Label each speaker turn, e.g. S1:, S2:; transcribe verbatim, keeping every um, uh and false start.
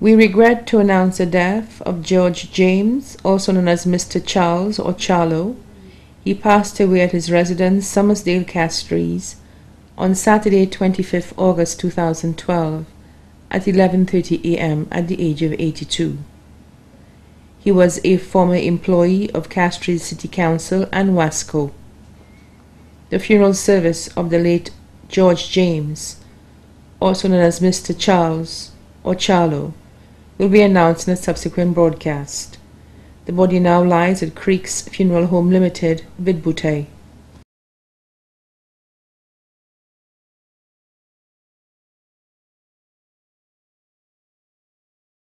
S1: We regret to announce the death of George James, also known as Mister Charles or Charlo. He passed away at his residence, Summersdale Castries, on Saturday, twenty-fifth August two thousand twelve, at eleven thirty a m at the age of eighty-two. He was a former employee of Castries City Council and Wasco. The funeral service of the late George James, also known as Mister Charles or Charlo, will be announced in a subsequent broadcast. The body now lies at Creeks Funeral Home Limited, Vidbutey.